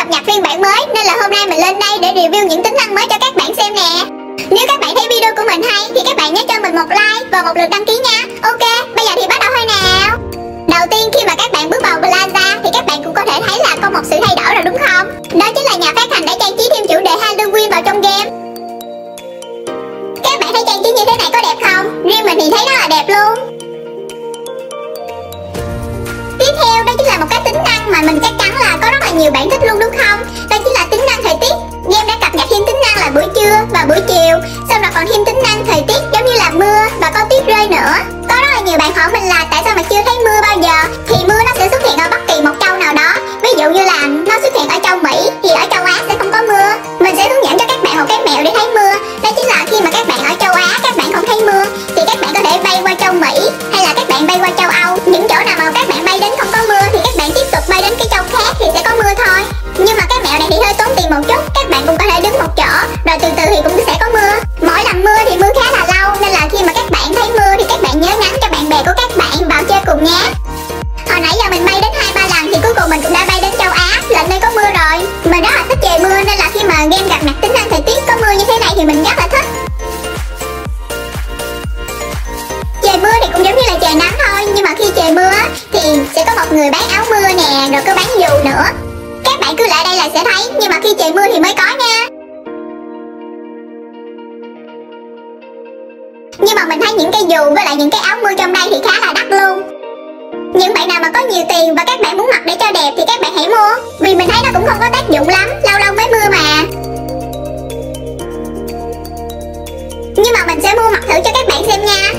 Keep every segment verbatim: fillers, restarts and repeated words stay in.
cập nhật phiên bản mới nên là hôm nay mình lên đây để review những tính năng mới cho các bạn xem nè. Nếu các bạn thấy video của mình hay thì các bạn nhớ cho mình một like và một lượt đăng ký nha. Ok, bây giờ thì bắt đầu thôi nào. Đầu tiên khi mà các bạn bước vào Plaza thì các bạn cũng có thể thấy là có một sự thay đổi rồi đúng không? Đó chính là nhà phát hành đã trang trí thêm chủ đề Halloween vào trong game. Các bạn thấy trang trí như thế này có đẹp không? Riêng mình thì thấy rất là đẹp luôn. Tiếp theo đó chính là một cái tính năng mà mình chắc chắn là có rất là nhiều bạn thích luôn đúng không? Đó chính là tính năng thời tiết. Game đã cập nhật thêm tính năng là buổi trưa và buổi chiều, xong rồi còn thêm tính năng thời tiết giống như là mưa và có tuyết rơi nữa. Có rất là nhiều bạn hỏi mình là tại sao mà chưa thấy mưa bao giờ? Thì mưa nó sẽ xuất hiện ở bất kỳ một châu nào đó. Ví dụ như là nó xuất hiện ở châu Mỹ thì ở châu Á sẽ không có mưa. Mình sẽ hướng dẫn cho các bạn một cái mẹo để thấy mưa. Đó chính là khi mà các bạn ở châu Á các bạn không thấy mưa thì các bạn có thể bay qua châu Mỹ hay là các bạn bay qua châu Âu. Những chỗ nào mà các bạn bay đến không có mưa thì các bạn tiếp tục bay đến cái châu khác thì sẽ có mưa thôi. Nhưng mà cái mẹo này thì hơi tốn tiền một chút, các bạn cũng có thể đứng một chỗ rồi từ từ thì cũng sẽ có mưa. Mỗi lần mưa thì mưa khá là lâu nên là khi mà các bạn thấy mưa thì các bạn nhớ nhắn cho bạn bè của các bạn vào chơi cùng nhé. Hồi nãy giờ mình bay đến hai ba lần thì cuối cùng mình cũng đã bay đến châu Á, lần đây có mưa rồi. Mình rất là thích trời mưa nên là khi mà game gặp mặt tính năng thời tiết có mưa như thế này thì mình rất là thích. Trời mưa thì cũng giống như là trời nắng thôi, nhưng mà khi trời mưa thì sẽ có một người bán áo mưa nè, rồi có bán dù nữa. Các bạn cứ lại đây là sẽ thấy, nhưng mà khi trời mưa thì mới có nha. Nhưng mà mình thấy những cái dù với lại những cái áo mưa trong đây thì khá là đắt luôn. Những bạn nào mà có nhiều tiền và các bạn muốn mặc để cho đẹp thì các bạn hãy mua, vì mình thấy nó cũng không có tác dụng lắm, lâu lâu mới mưa mà. Nhưng mà mình sẽ mua mặc thử cho các bạn xem nha.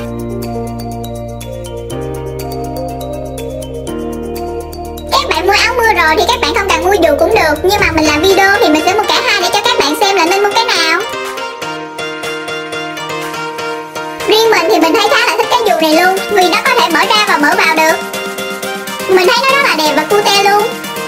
Các bạn mua áo mưa rồi thì các bạn không cần mua dù cũng được, nhưng mà mình làm video thì mình sẽ mua cả hai để cho các bạn xem là nên mua cái nào. Riêng mình thì mình thấy khá là thích cái dù này luôn, vì nó có thể mở ra và mở vào được. Mình thấy nó rất là đẹp và cute luôn.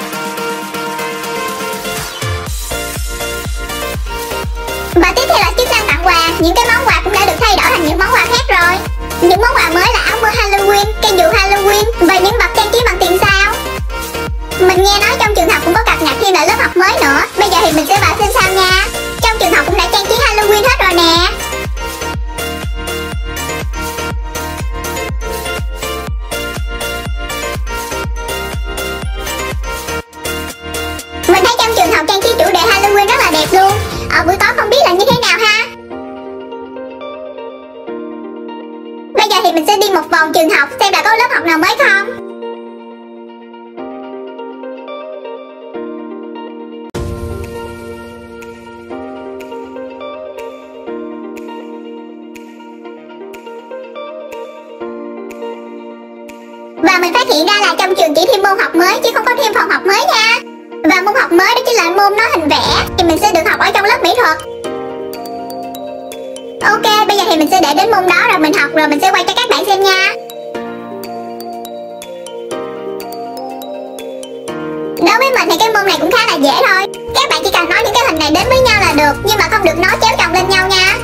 Và tiếp theo là chức năng tặng quà. Những cái món quà cũng đã được thay đổi thành những món quà khác rồi. Những món quà mới là áo mưa Halloween, cây dù Halloween và những vật trang trí bằng tiền sao. Mình nghe nói trong trường học cũng có cập nhật thêm là lớp học mới nữa. Bây giờ thì mình sẽ vào xem sao nha. Trong trường học cũng đã trang trí Halloween hết rồi nè. Mình thấy trong trường học trang trí chủ đề Halloween rất là đẹp luôn. Ở buổi tối không biết là như thế nào ha. Bây giờ thì mình sẽ đi một vòng trường học xem là có lớp học nào mới không. Và mình phát hiện ra là trong trường chỉ thêm môn học mới chứ không có thêm phòng học mới nha. Và môn học mới đó chính là môn nói hình vẽ, thì mình sẽ được học ở trong lớp mỹ thuật. Ok, bây giờ thì mình sẽ để đến môn đó rồi mình học rồi mình sẽ quay cho các bạn xem nha. Đối với mình thì cái môn này cũng khá là dễ thôi. Các bạn chỉ cần nói những cái hình này đến với nhau là được, nhưng mà không được nói chéo chồng lên nhau nha.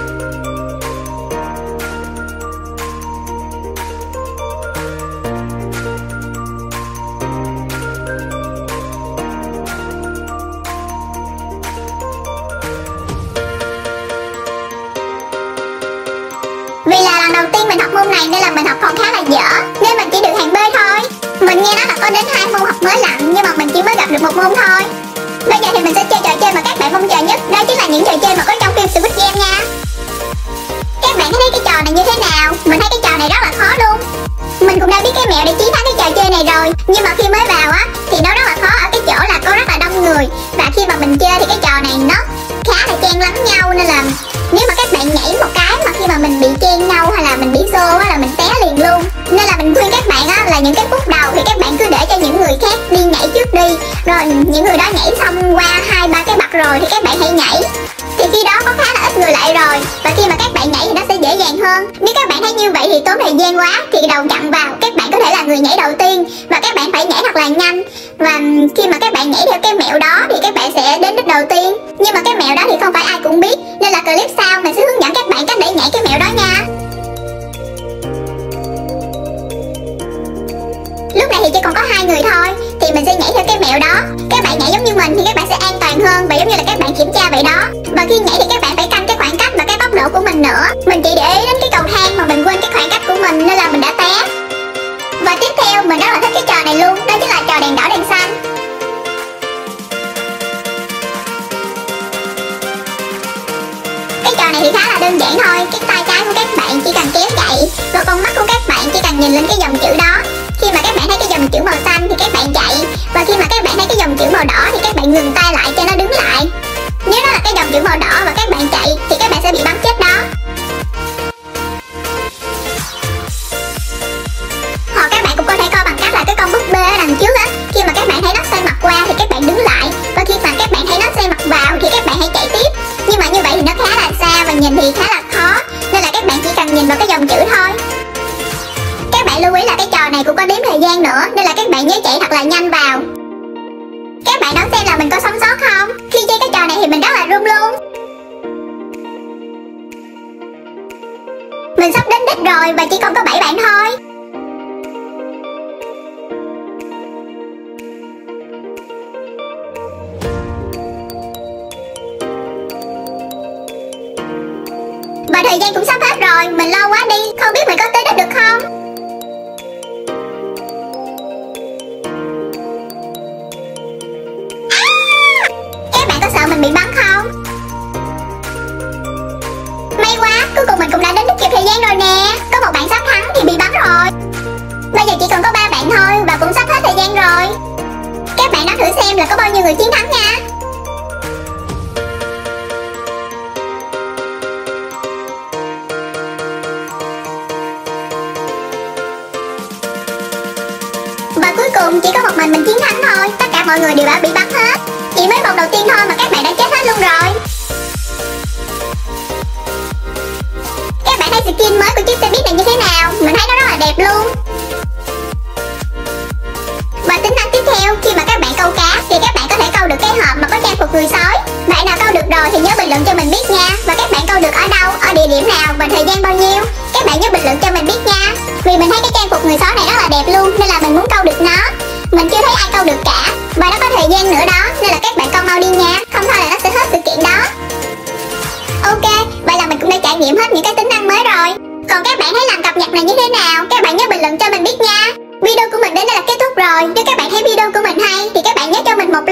Vì là lần đầu tiên mình học môn này nên là mình học còn khá là dở, nên mình chỉ được hạng B thôi. Mình nghe nói là có đến hai môn học mới lận, nhưng mà mình chỉ mới gặp được một môn thôi. Bây giờ thì mình sẽ chơi trò chơi mà các bạn mong chờ nhất, đó chính là những trò chơi mà có trong phim Squid Game nha. Các bạn thấy cái trò này như thế nào? Mình thấy cái trò này rất là khó luôn. Mình cũng đã biết cái mẹo để chiến thắng cái trò chơi này rồi, nhưng mà khi mới vào á thì nó rất là khó ở cái chỗ là có rất là đông người. Và khi mà mình chơi thì cái trò này nó khá là chen lấn nhau, nên là nếu mà các bạn nhảy một cái mà khi mà mình bị chen nhau hay là mình bị xô á là mình té liền luôn. Nên là mình khuyên các bạn á là những cái phút đầu thì các bạn cứ để cho những người khác đi nhảy trước đi, rồi những người đó nhảy xong qua hai ba cái bậc rồi thì các bạn hãy nhảy. Thì khi đó có khá là ít người lại rồi, và khi mà các bạn nhảy thì nó sẽ dễ dàng hơn. Nếu các bạn thấy như vậy thì tốn thời gian quá thì đầu chặn vào các bạn có thể là người nhảy đầu tiên, và các bạn phải nhảy thật là nhanh. Và khi mà các bạn nhảy theo cái mẹo đó thì các bạn sẽ đến đích đầu tiên. Nhưng mà cái mẹo đó thì không phải ai cũng biết, nên là clip sau mình sẽ hướng dẫn các bạn cách để nhảy cái mẹo đó nha. Lúc này thì chỉ còn có hai người thôi, thì mình sẽ nhảy theo cái mẹo đó. Các bạn nhảy giống như mình thì các bạn sẽ an Và khi nhảy thì các bạn phải canh cái khoảng cách và cái tốc độ của mình nữa. Mình chỉ để ý đến cái cầu thang mà mình quên cái khoảng cách của mình nên là mình đã té. Và tiếp theo mình rất là thích cái trò này luôn, đó chính là trò đèn đỏ đèn xanh. Cái trò này thì khá là đơn giản thôi, cái tay trái của các bạn chỉ cần kéo chạy và con mắt của các bạn chỉ cần nhìn lên cái dòng chữ đó. Khi mà các bạn thấy cái dòng chữ màu xanh thì các bạn chạy, và khi mà các bạn thấy cái dòng chữ màu đỏ thì các bạn ngừng tay lại cho nó đứng lại. Nếu nó là cái dòng chữ màu đỏ và các bạn chạy thì các bạn sẽ bị bắn chết đó. Hoặc các bạn cũng có thể coi bằng cách là cái con búp bê ở đằng trước á, khi mà các bạn thấy nó xoay mặt qua thì các bạn đứng lại, và khi mà các bạn thấy nó xoay mặt vào thì các bạn hãy chạy tiếp. Nhưng mà như vậy thì nó khá là xa và nhìn thì khá là khó, nên là các bạn chỉ cần nhìn vào cái dòng chữ thôi. Các bạn lưu ý là cái trò này cũng có đếm thời gian nữa, nên là các bạn nhớ chạy thật là nhanh vào. Các bạn đoán xem là mình có sống sót không? Khi chơi cái trò này thì mình rất là run luôn. Mình sắp đến đích rồi và chỉ còn có bảy bạn thôi. Và thời gian cũng sắp hết rồi, mình lâu quá đi, không biết mình có tới đích được không? À! Các bạn có sợ mình bị bắn không? May quá, cuối cùng mình cũng đã đến đích kịp thời gian rồi nè. Có một bạn sắp thắng thì bị bắn rồi. Bây giờ chỉ còn có ba bạn thôi và cũng sắp hết thời gian rồi. Các bạn đoán thử xem là có bao nhiêu người chiến thắng nha. Và cuối cùng chỉ có một mình mình chiến thắng thôi. Tất cả mọi người đều đã bị bắn hết. Chỉ mới vòng đầu tiên thôi mà các bạn đã chết hết luôn rồi. Các bạn thấy skin mới của chiếc xe buýt này như thế nào? Mình thấy nó rất là đẹp luôn. Và tính năng tiếp theo, khi mà các bạn câu cá thì các bạn có thể câu được cái hộp mà có trang phục người sói. Bạn nào câu được rồi thì nhớ bình luận cho mình biết nha. Và các bạn câu được ở đâu, ở địa điểm nào và thời gian bao nhiêu, các bạn nhớ bình luận cho mình biết nha. Vì mình thấy cái trang phục người sói này rất là đẹp luôn, nên là mình muốn câu được nó. Mình chưa thấy ai câu được cả, và nó có thời gian nữa đó, nên là các bạn câu mau đi nha, không thôi là nó sẽ hết sự kiện đó. Ok, vậy là mình cũng đã trải nghiệm hết những cái tính năng mới rồi. Còn các bạn thấy làm cập nhật này như thế nào? Các bạn nhớ bình luận cho mình biết nha. Video của mình đến đây là kết thúc rồi. Nếu các bạn thấy video của mình hay thì các bạn nhớ cho mình một